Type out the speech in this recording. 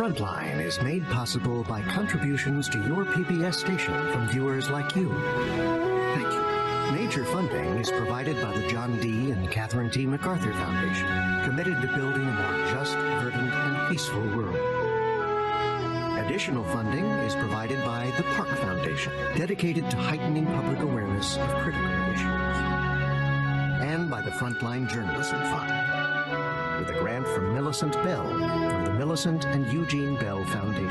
Frontline is made possible by contributions to your PBS station from viewers like you. Thank you. Major funding is provided by the John D. and Catherine T. MacArthur Foundation, committed to building a more just, verdant, and peaceful world. Additional funding is provided by the Park Foundation, dedicated to heightening public awareness of critical issues. And by the Frontline Journalism Fund, with a grant from Millicent Bell through the Millicent and Eugene Bell Foundation.